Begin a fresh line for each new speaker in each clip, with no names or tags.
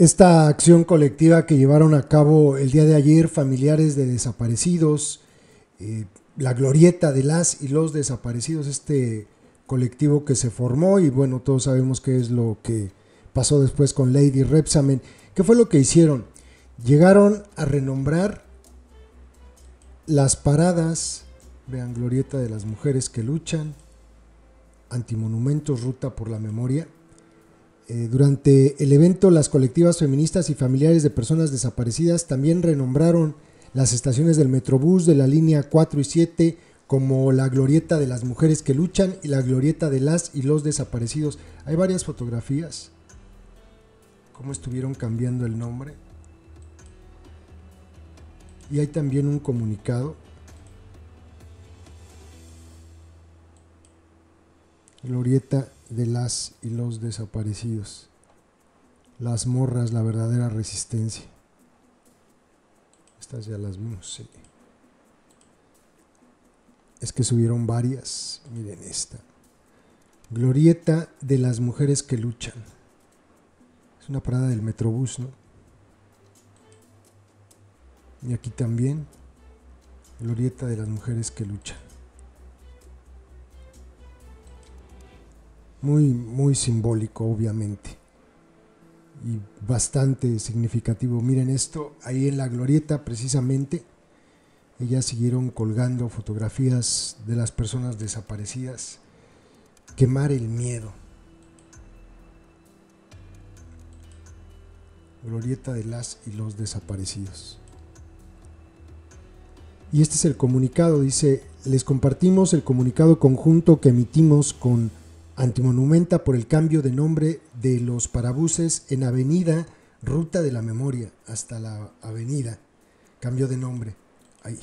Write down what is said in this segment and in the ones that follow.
Esta acción colectiva que llevaron a cabo el día de ayer familiares de desaparecidos, la glorieta de las y los desaparecidos, este colectivo que se formó, y bueno, todos sabemos qué es lo que pasó después con Lady Rebsamen. ¿Qué fue lo que hicieron? Llegaron a renombrar las paradas, vean, glorieta de las mujeres que luchan, antimonumentos, ruta por la memoria. Durante el evento, las colectivas feministas y familiares de personas desaparecidas también renombraron las estaciones del Metrobús de la línea 4 y 7 como la glorieta de las mujeres que luchan y la glorieta de las y los desaparecidos. Hay varias fotografías, cómo estuvieron cambiando el nombre. Y hay también un comunicado. Glorieta de las y los desaparecidos. Las morras, la verdadera resistencia. Estas ya las vimos, sí. Es que subieron varias. Miren esta. Glorieta de las mujeres que luchan. Es una parada del Metrobús, ¿no? Y aquí también. Glorieta de las mujeres que luchan. Muy simbólico, obviamente, y bastante significativo. Miren esto, ahí en la glorieta precisamente, ellas siguieron colgando fotografías de las personas desaparecidas. Quemar el miedo. Glorieta de las y los desaparecidos. Y este es el comunicado, dice: les compartimos el comunicado conjunto que emitimos con Antimonumenta por el cambio de nombre de los parabuses en Avenida Ruta de la Memoria hasta la Avenida. Cambio de nombre. Ahí.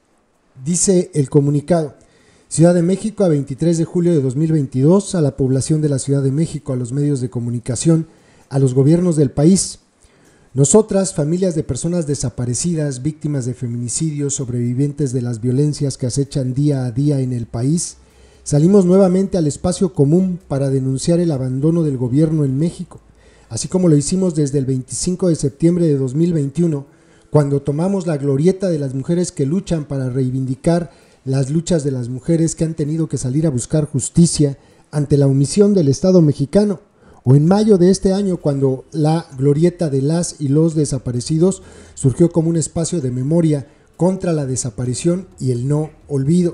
Dice el comunicado: Ciudad de México, a 23 de julio de 2022, a la población de la Ciudad de México, a los medios de comunicación, a los gobiernos del país. Nosotras, familias de personas desaparecidas, víctimas de feminicidios, sobrevivientes de las violencias que acechan día a día en el país, salimos nuevamente al espacio común para denunciar el abandono del gobierno en México, así como lo hicimos desde el 25 de septiembre de 2021, cuando tomamos la glorieta de las mujeres que luchan para reivindicar las luchas de las mujeres que han tenido que salir a buscar justicia ante la omisión del Estado mexicano, o en mayo de este año, cuando la glorieta de las y los desaparecidos surgió como un espacio de memoria contra la desaparición y el no olvido.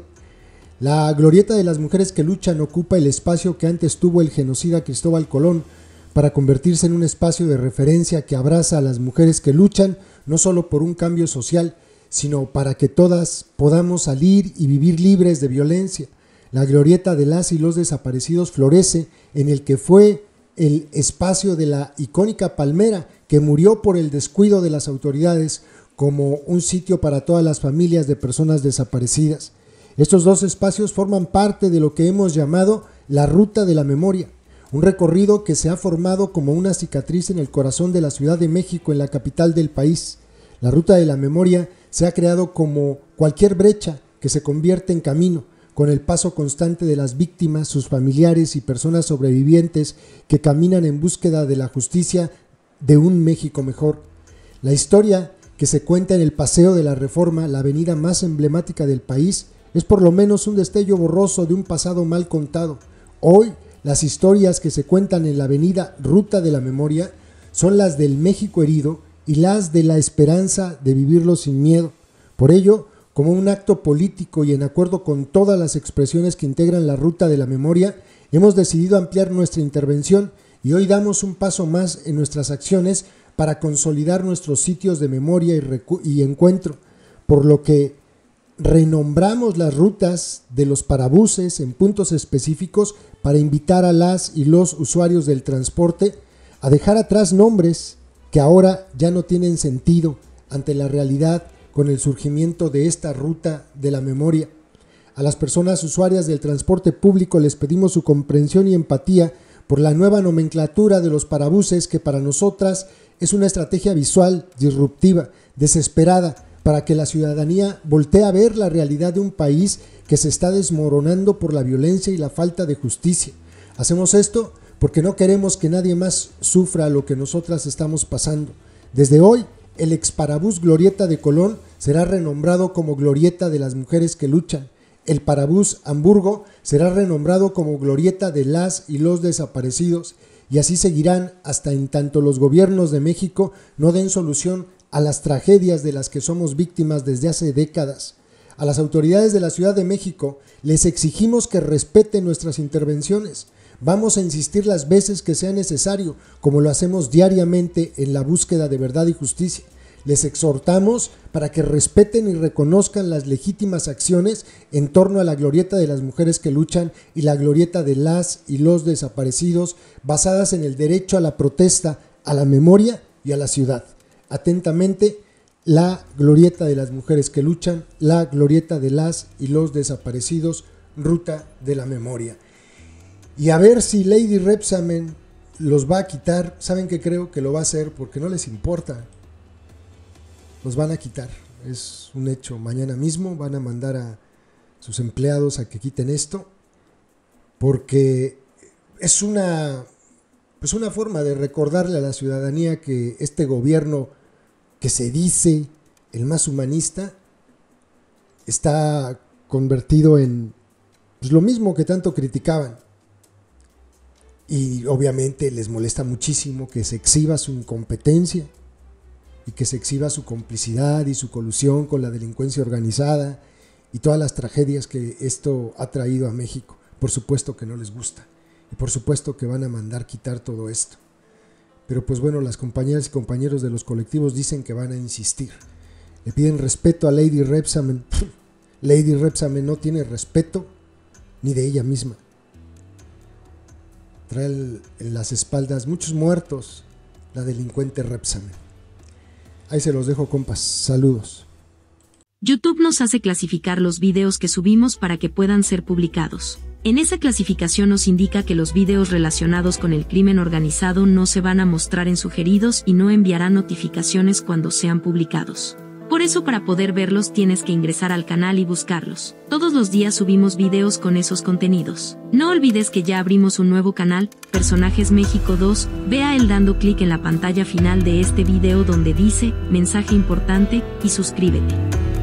La glorieta de las mujeres que luchan ocupa el espacio que antes tuvo el genocida Cristóbal Colón, para convertirse en un espacio de referencia que abraza a las mujeres que luchan no solo por un cambio social, sino para que todas podamos salir y vivir libres de violencia. La glorieta de las y los desaparecidos florece en el que fue el espacio de la icónica palmera, que murió por el descuido de las autoridades, como un sitio para todas las familias de personas desaparecidas. Estos dos espacios forman parte de lo que hemos llamado la Ruta de la Memoria, un recorrido que se ha formado como una cicatriz en el corazón de la Ciudad de México, en la capital del país. La Ruta de la Memoria se ha creado como cualquier brecha que se convierte en camino, con el paso constante de las víctimas, sus familiares y personas sobrevivientes que caminan en búsqueda de la justicia de un México mejor. La historia que se cuenta en el Paseo de la Reforma, la avenida más emblemática del país, es por lo menos un destello borroso de un pasado mal contado. Hoy, las historias que se cuentan en la avenida Ruta de la Memoria son las del México herido y las de la esperanza de vivirlo sin miedo. Por ello, como un acto político y en acuerdo con todas las expresiones que integran la Ruta de la Memoria, hemos decidido ampliar nuestra intervención y hoy damos un paso más en nuestras acciones para consolidar nuestros sitios de memoria y encuentro, por lo que renombramos las rutas de los parabuses en puntos específicos para invitar a las y los usuarios del transporte a dejar atrás nombres que ahora ya no tienen sentido ante la realidad con el surgimiento de esta Ruta de la Memoria. A las personas usuarias del transporte público les pedimos su comprensión y empatía por la nueva nomenclatura de los parabuses, que para nosotras es una estrategia visual, disruptiva, desesperada, para que la ciudadanía voltee a ver la realidad de un país que se está desmoronando por la violencia y la falta de justicia. Hacemos esto porque no queremos que nadie más sufra lo que nosotras estamos pasando. Desde hoy, el exparabús Glorieta de Colón será renombrado como Glorieta de las Mujeres que Luchan. El parabús Hamburgo será renombrado como Glorieta de las y los desaparecidos, y así seguirán hasta en tanto los gobiernos de México no den solución a las tragedias de las que somos víctimas desde hace décadas. A las autoridades de la Ciudad de México les exigimos que respeten nuestras intervenciones. Vamos a insistir las veces que sea necesario, como lo hacemos diariamente en la búsqueda de verdad y justicia. Les exhortamos para que respeten y reconozcan las legítimas acciones en torno a la Glorieta de las Mujeres que Luchan y la Glorieta de las y los desaparecidos, basadas en el derecho a la protesta, a la memoria y a la ciudad. Atentamente, la Glorieta de las Mujeres que Luchan, la Glorieta de las y los desaparecidos, Ruta de la Memoria. Y a ver si Lady Rebsamen los va a quitar. ¿Saben qué? Creo que lo va a hacer porque no les importa. Los van a quitar, es un hecho. Mañana mismo van a mandar a sus empleados a que quiten esto, porque es una forma de recordarle a la ciudadanía que este gobierno, que se dice el más humanista, está convertido en lo mismo que tanto criticaban. Y obviamente les molesta muchísimo que se exhiba su incompetencia y que se exhiba su complicidad y su colusión con la delincuencia organizada y todas las tragedias que esto ha traído a México. Por supuesto que no les gusta y por supuesto que van a mandar quitar todo esto. Pero pues bueno, las compañeras y compañeros de los colectivos dicen que van a insistir. Le piden respeto a Lady Rebsamen. Lady Rebsamen no tiene respeto ni de ella misma. Trae en las espaldas muchos muertos la delincuente Rebsamen. Ahí se los dejo, compas. Saludos.
YouTube nos hace clasificar los videos que subimos para que puedan ser publicados. En esa clasificación nos indica que los videos relacionados con el crimen organizado no se van a mostrar en sugeridos y no enviarán notificaciones cuando sean publicados. Por eso, para poder verlos tienes que ingresar al canal y buscarlos. Todos los días subimos videos con esos contenidos. No olvides que ya abrimos un nuevo canal, Personajes México 2, ve a él dando clic en la pantalla final de este video donde dice, mensaje importante, y suscríbete.